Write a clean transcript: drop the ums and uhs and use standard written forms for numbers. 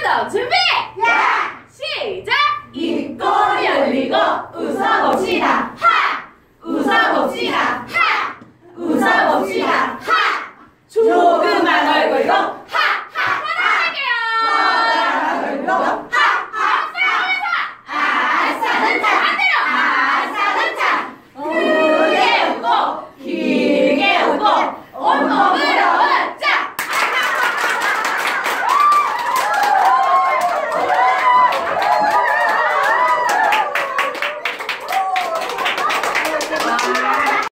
준비도 준비! 야! 시작! 입꼬리 열리고 웃어봅시다. 하! 웃어봅시다.